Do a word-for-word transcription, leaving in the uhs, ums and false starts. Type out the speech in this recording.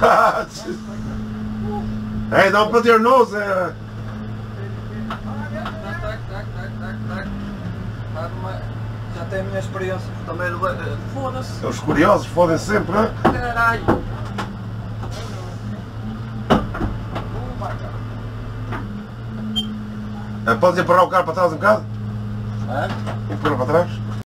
Hey, don't put your nose there. Já tem a minha experiência, também foda-se. Os curiosos fodem sempre, não é? Caralho. Podes empurrar o carro para trás um bocado? É? Empurra para trás.